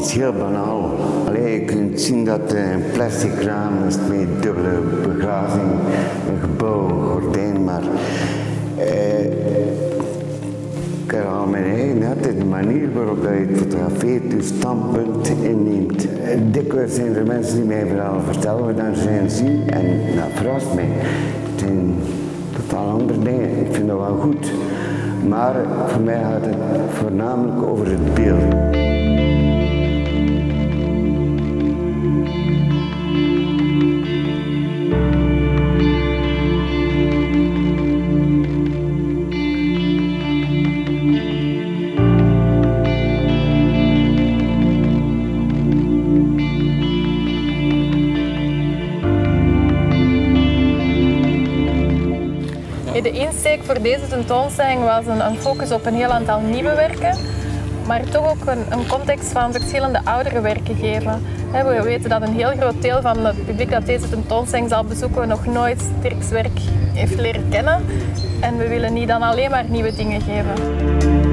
iets heel banaal. Allee, je kunt zien dat een plastic raam is met dubbele beglazing, een gebouw, gordijn, maar ik heb al mijn eigen net de manier waarop je het fotografeert, je standpunt inneemt. Dikwijls zijn er mensen die mij verhalen vertellen, we dan zijn zien en dat verrast mij. Het zijn totaal andere dingen, ik vind dat wel goed. Maar voor mij gaat het voornamelijk over het beeld. De insteek voor deze tentoonstelling was een focus op een heel aantal nieuwe werken, maar toch ook een context van verschillende oudere werken geven. We weten dat een heel groot deel van het publiek dat deze tentoonstelling zal bezoeken nog nooit Dirks werk heeft leren kennen en we willen niet dan alleen maar nieuwe dingen geven.